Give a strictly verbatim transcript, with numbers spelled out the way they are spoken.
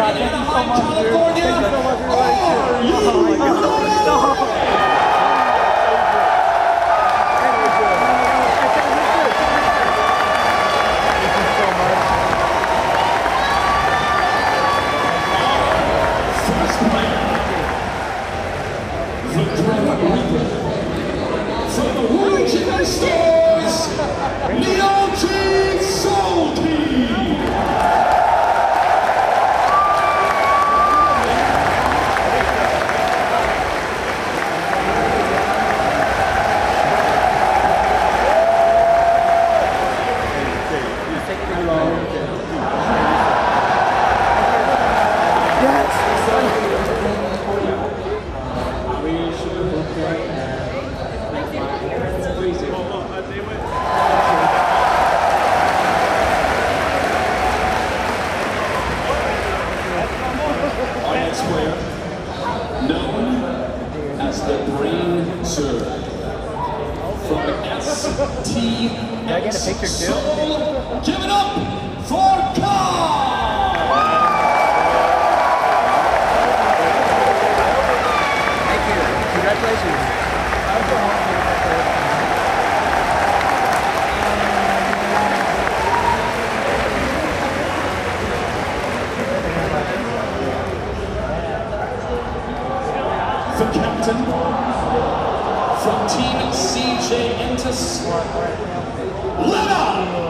God, thank you so much, dude. Thank you so much for your life, dude. Oh my God. No. Did I get a picture too? Give it up for Kyle! Thank you. Congratulations. The captain from Team C J Entus, Lena!